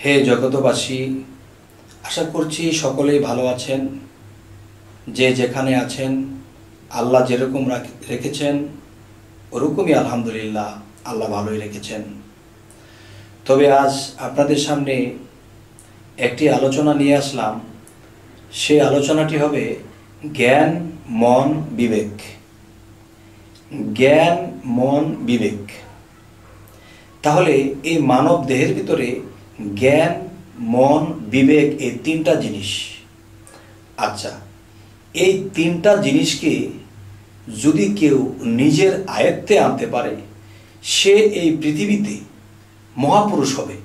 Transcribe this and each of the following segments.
হে জগতবাসী, আশা করছি সকলেই ভালো আছেন। যে যেখানে আছেন আল্লাহ যেরকম রেখেছেন ওরকমই আলহামদুলিল্লাহ আল্লাহ ভালোই রেখেছেন। তবে আজ আপনাদের সামনে একটি আলোচনা নিয়ে আসলাম। সেই আলোচনাটি হবে জ্ঞান, মন, বিবেক। জ্ঞান, মন, বিবেক। তাহলে এই মানব দেহের ভিতরে জ্ঞান, মন, বিবেক এই তিনটা জিনিস। আচ্ছা, এই তিনটা জিনিসকে যদি কেউ নিজের আয়ত্তে আনতে পারে সে এই পৃথিবীতে মহাপুরুষ হবে।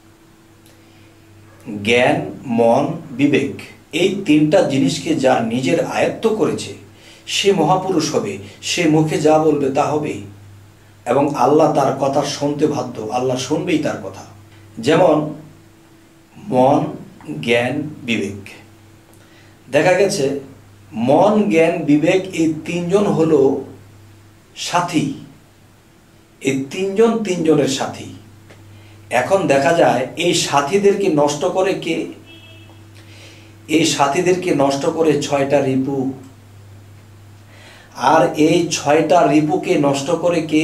জ্ঞান, মন, বিবেক এই তিনটা জিনিসকে যার নিজের আয়ত্ত করেছে সে মহাপুরুষ হবে। সে মুখে যা বলবে তা হবে এবং আল্লাহ তার কথা শুনতে বাধ্য। আল্লাহ শুনবেই তার কথা। যেমন মন, জ্ঞান, বিবেক। দেখা গেছে মন, জ্ঞান, বিবেক এই তিনজন হলো সাথী। এই তিনজন তিনজনের সাথী। এখন দেখা যায় এই সাথীদেরকে নষ্ট করে কে? এই সাথীদেরকে নষ্ট করে 6টা রিপু। আর এই 6টা রিপুকে নষ্ট করে কে?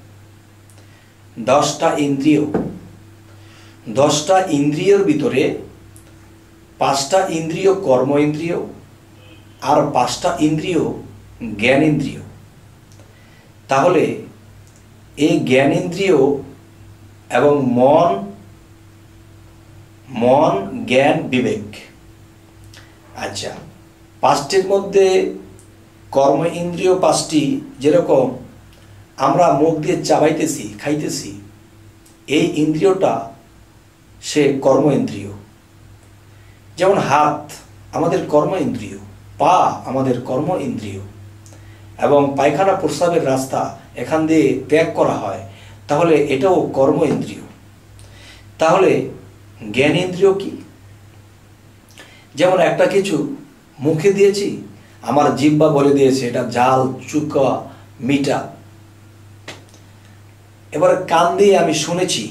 10টা ইন্দ্রিয়। 10টা ইন্দ্রিয়র ভিতরে 5টা ইন্দ্রিয় কর্ম ইন্দ্রিয় আর 5টা ইন্দ্রিয় জ্ঞান ইন্দ্রিয়। তাহলে এই জ্ঞান ইন্দ্রিয় এবং মন, জ্ঞান, বিবেক। আচ্ছা, 5টির মধ্যে কর্ম ইন্দ্রিয় 5টি, যেরকম আমরা মুখ দিয়ে চাবাইতেছি, খাইতেছি, এই ইন্দ্রিয়টা সে কর্ম ইন্দ্রিয়। যেমন হাত আমাদের কর্ম ইন্দ্রিয়, পা আমাদের কর্ম ইন্দ্রিয়, এবং পায়খানা প্রস্রাবের রাস্তা এখান দিয়ে ত্যাগ করা হয়, তাহলে এটাও কর্ম ইন্দ্রিয়। তাহলে জ্ঞান ইন্দ্রিয় কি? যেমন একটা কিছু মুখে দিয়েছি, আমার জিহ্বা বলে দিয়েছে এটা ঝাল, চুকা, মিঠা। এবার কান দিয়ে আমি শুনেছি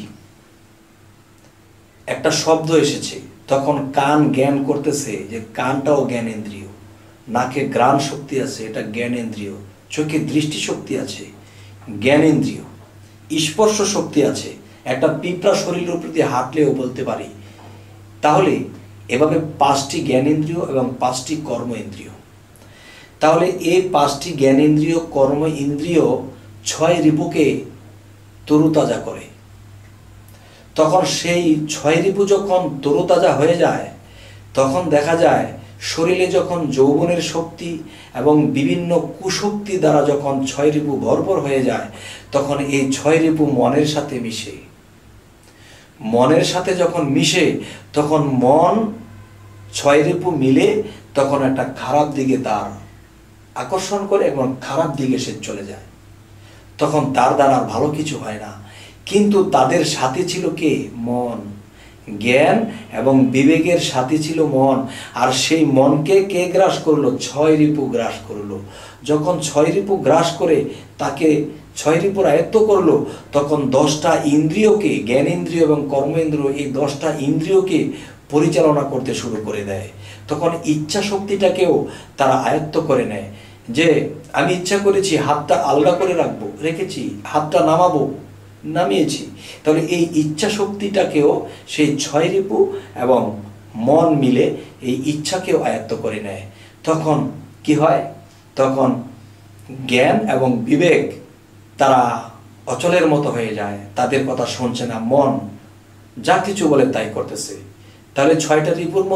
একটা শব্দ এসেছে, তখন কান জ্ঞান করতেছে যে কানটাও জ্ঞান ইন্দ্রিয়। নাকে ঘ্রাণ শক্তি আছে, এটা জ্ঞান ইন্দ্রিয়। চোখে দৃষ্টি শক্তি আছে, জ্ঞান ইন্দ্রিয়। স্পর্শ শক্তি আছে, একটা পিঁপড়া শরীরের প্রতি হাঁটলেও বলতে পারি। তাহলে এভাবে 5টি জ্ঞান ইন্দ্রিয় এবং 5টি কর্ম ইন্দ্রিয়। তাহলে এই 5টি জ্ঞান ইন্দ্রিয়, কর্ম ইন্দ্রিয় 6 রিপুকে তরুতাজা করে। তখন সেই 6 রিপু যখন তরুতাজা হয়ে যায়, তখন দেখা যায় শরীরে যখন যৌবনের শক্তি এবং বিভিন্ন কুশক্তি দ্বারা যখন 6 রিপু ভরপুর হয়ে যায়, তখন এই 6 রিপু মনের সাথে মিশে। মনের সাথে যখন মিশে তখন মন 6 রিপু মিলে তখন একটা খারাপ দিকে তার আকর্ষণ করে এবং খারাপ দিকে সে চলে যায়। তখন তার দ্বারা ভালো কিছু হয় না। কিন্তু তাদের সাথে ছিল কে? মন। জ্ঞান এবং বিবেকের সাথে ছিল মন। আর সেই মনকে কে গ্রাস করলো? 6 রিপু গ্রাস করলো। যখন 6 রিপু গ্রাস করে তাকে 6 রিপুর আয়ত্ত করলো, তখন 10টা ইন্দ্রিয়কে, জ্ঞান ইন্দ্রিয় এবং কর্ম ইন্দ্রিয়, এই 10টা ইন্দ্রিয়কে পরিচালনা করতে শুরু করে দেয়। তখন ইচ্ছা শক্তিটাকেও তারা আয়ত্ত করে নেয়। যে আমি ইচ্ছা করেছি হাতটা আলগা করে রাখবো, রেখেছি, হাতটা নামাবো, নামিয়েছি। তাহলে এই ইচ্ছা শক্তিটাকেও সেই 6 রিপু এবং মন মিলে এই ইচ্ছাকেও আয়ত্ত করে নেয়। তখন কি হয়? তখন জ্ঞান এবং বিবেক তারা অচলের মতো হয়ে যায়। তাদের কথা শুনছে না, মন যা কিছু বলে তাই করতেছে। তাহলে 6টা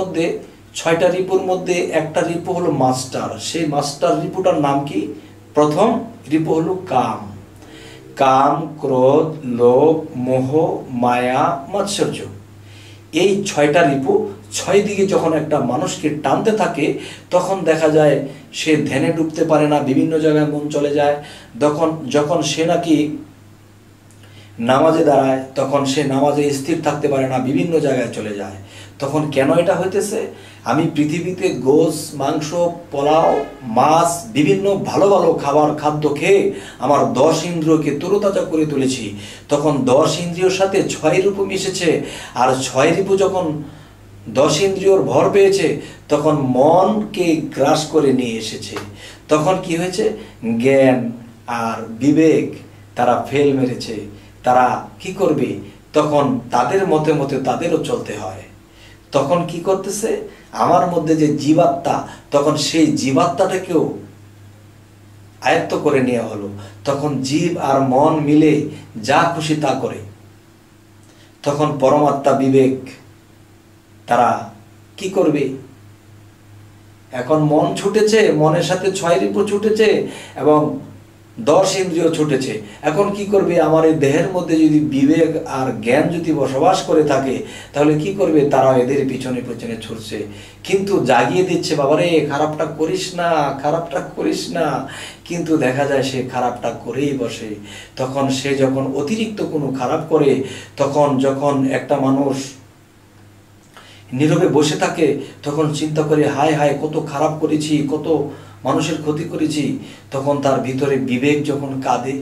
রিপুর মধ্যে একটা রিপু হলো মাস্টার। সেই মাস্টার রিপুটার নাম কি? প্রথম রিপু হলো কাম। কাম, ক্রোধ, লোভ, মোহ, মায়া, মাৎসর্য। এই 6টা রিপু 6 দিকে যখন একটা মানুষকে টানতে থাকে, তখন দেখা যায় সে ধ্যানে ডুবতে পারে না, বিভিন্ন জায়গায় মন চলে যায়। যখন সে নাকি নামাজে দাঁড়ায়, তখন সে নামাজে স্থির থাকতে পারে না, বিভিন্ন জায়গায় চলে যায়। তখন কেন এটা হইতেছে? আমি পৃথিবীতে গোশ, মাংস, পোলাও, মাছ, বিভিন্ন ভালো ভালো খাদ্য খেয়ে আমার 10 ইন্দ্রিয়কে তরুতাজা করে তুলেছি। তখন 10 ইন্দ্রিয়র সাথে 6 রূপ মিশেছে, আর 6 রূপ যখন 10 ইন্দ্রিয়র ভর পেয়েছে তখন মনকে গ্রাস করে নিয়ে এসেছে। তখন কি হয়েছে? জ্ঞান আর বিবেক তারা ফেল মেরেছে। তারা কি করবে? তখন তাদের মতে মতে তাদেরও চলতে হয়। তখন কি করতেছে? আমার মধ্যে যে জীবাত্মা, তখন সেই জীবাত্মাটাকেও আয়ত্ত করে নেওয়া হলো। তখন জীব আর মন মিলে যা খুশি তা করে। তখন পরমাত্মা বিবেক তারা কি করবে? এখন মন ছুটেছে, মনের সাথে 6 রিপু ছুটেছে এবং 10 ইন্দ্রিয় ছুটেছে। এখন কি করবে? আমার এই দেহের মধ্যে যদি বিবেক আর জ্ঞান যদি বসবাস করে থাকে, তাহলে কি করবে? তারা এদের পিছনে পিছনে ছুটছে, কিন্তু জাগিয়ে দিচ্ছে, বাবারে খারাপটা করিস না, খারাপটা করিস না। কিন্তু দেখা যায় সে খারাপটা করেই বসে। তখন সে যখন অতিরিক্ত কোনো খারাপ করে, তখন যখন একটা মানুষ নীরবে বসে থাকে, তখন চিন্তা করে হায় হায় কত খারাপ করেছি, কত মানুষের ক্ষতি করেছি। তখন তার ভিতরে বিবেক যখন কাঁদে,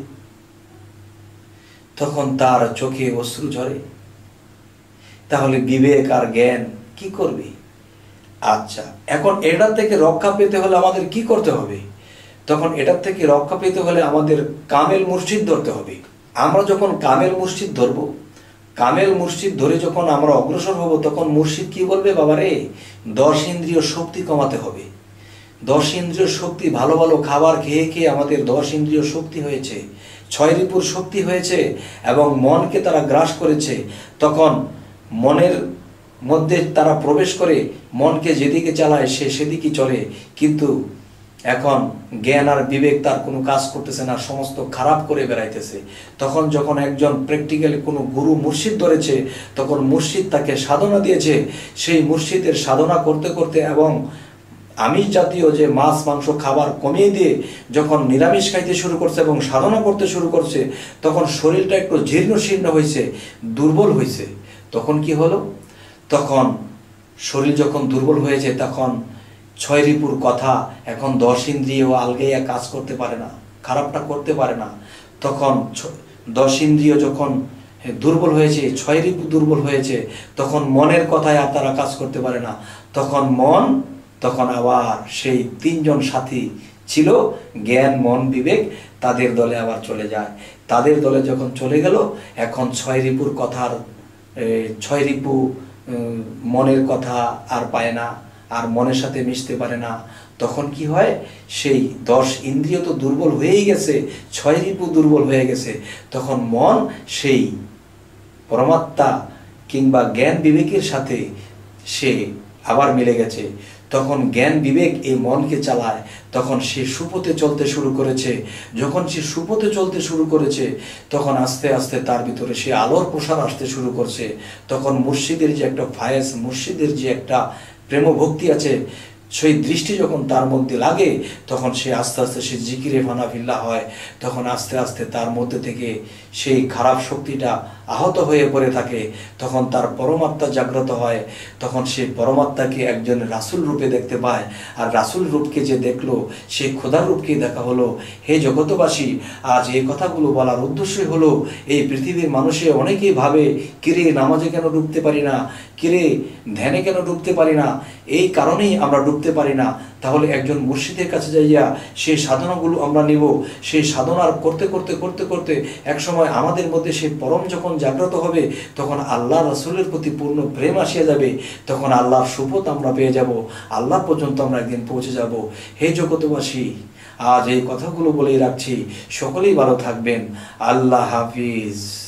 তখন তার চোখে অশ্রু ঝরে। তাহলে বিবেক আর জ্ঞান কি করবে? আচ্ছা, এখন এটার থেকে রক্ষা পেতে হলে আমাদের কি করতে হবে? তখন এটার থেকে রক্ষা পেতে হলে আমাদের কামেল মুর্শিদ ধরতে হবে। আমরা যখন কামেল মুর্শিদ ধরব, কামেল মুর্শিদ ধরে যখন আমরা অগ্রসর হব, তখন মুর্শিদ কি বলবে? বাবারে 10 ইন্দ্রিয় শক্তি কমাতে হবে। 10 ইন্দ্রিয় শক্তি, ভালো ভালো খাবার খেয়ে খেয়ে আমাদের 10 ইন্দ্রিয় শক্তি হয়েছে, 6 রিপুর শক্তি হয়েছে এবং মনকে তারা গ্রাস করেছে। তখন মনের মধ্যে তারা প্রবেশ করে মনকে যেদিকে চালায় সে সেদিকে চলে। কিন্তু এখন জ্ঞান আর বিবেক তার কোনো কাজ করতেছে না, সমস্ত খারাপ করে বেড়াইতেছে। তখন যখন একজন প্র্যাকটিক্যালি কোনো গুরু মুর্শিদ ধরেছে, তখন মুর্শিদ তাকে সাধনা দিয়েছে। সেই মুর্শিদের সাধনা করতে করতে এবং আমিষ জাতীয় যে মাছ মাংস খাবার কমিয়ে দিয়ে যখন নিরামিষ খাইতে শুরু করছে এবং সাধনা করতে শুরু করছে, তখন শরীরটা একটু জীর্ণ শীর্ণ হয়েছে, দুর্বল হয়েছে। তখন কি হলো? তখন শরীর যখন দুর্বল হয়েছে, তখন 6 রিপুর কথা এখন 10 ইন্দ্রিয় আলগাইয়া কাজ করতে পারে না, খারাপটা করতে পারে না। তখন 10 ইন্দ্রিয় যখন দুর্বল হয়েছে, 6 রিপু দুর্বল হয়েছে, তখন মনের কথায় আর তারা কাজ করতে পারে না। তখন মন, তখন আবার সেই 3 জন সাথী ছিল, জ্ঞান মন বিবেক, তাদের দলে আবার চলে যায়। তাদের দলে যখন চলে গেল, এখন 6 রিপুর কথার 6 রিপু মনের কথা আর পায় না, আর মনের সাথে মিশতে পারে না। তখন কি হয়? সেই 10 ইন্দ্রিয় তো দুর্বল হয়েই গেছে, 6 রিপু দুর্বল হয়ে গেছে। তখন মন সেই পরমাত্মা কিংবা জ্ঞান বিবেকের সাথে সে আবার মিলে গেছে। তখন জ্ঞান বিবেক এই মনকে চালায়। তখন সে সুপথে চলতে শুরু করেছে। যখন সে সুপথে চলতে শুরু করেছে, তখন আস্তে আস্তে তার ভিতরে সে আলোর প্রসার আসতে শুরু করছে। তখন মুর্শিদের যে একটা ফায়েজ, মুর্শিদের যে একটা প্রেম ভক্তি আছে, সেই দৃষ্টি যখন তার মধ্যে লাগে, তখন সে আস্তে আস্তে সে জিকিরে ফানাফিল্লা হয়। তখন আস্তে আস্তে তার মধ্যে থেকে সেই খারাপ শক্তিটা আহত হয়ে পড়ে থাকে। তখন তার পরমাত্মা জাগ্রত হয়। তখন সে পরমাত্মাকে একজন রাসূল রূপে দেখতে পায়। আর রাসূল রূপকে যে দেখলো, সেই খোদার রূপকে দেখা হলো। হে জগতবাসী, আজ এই কথাগুলো বলার উদ্দেশ্যই হলো, এই পৃথিবীর মানুষে অনেকেই ভাবে, কিরে নামাজে কেন ডুবতে পারি না, কিরে ধ্যানে কেন ডুবতে পারি না। এই কারণেই আমরা ডুবতে পারি না। তাহলে একজন মুর্শিদের কাছে যাইয়া সেই সাধনাগুলো আমরা নিব। সেই সাধনার করতে করতে করতে করতে একসময় আমাদের মধ্যে সেই পরম যখন জাগ্রত হবে, তখন আল্লাহ রাসূলের প্রতি পূর্ণ প্রেম আসিয়া যাবে। তখন আল্লাহর সুপথ আমরা পেয়ে যাব, আল্লাহ পর্যন্ত আমরা একদিন পৌঁছে যাব। হে জগতবাসী, আজ এই কথাগুলো বলেই রাখছি, সকলেই ভালো থাকবেন। আল্লাহ হাফিজ।